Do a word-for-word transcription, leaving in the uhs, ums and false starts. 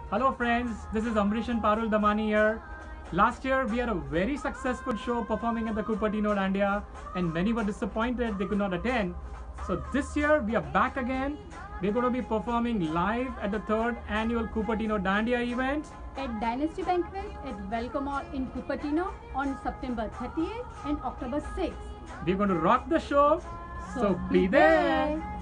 Hello friends, this is Amrish and Parul Damani here. Last year we had a very successful show performing at the Cupertino Dandiya and many were disappointed they could not attend. So this year we are back again. We're going to be performing live at the third annual Cupertino Dandiya event at Dynasty Banquet at Vallco in Cupertino on September thirtieth and October sixth. We're going to rock the show, so, so be there. there.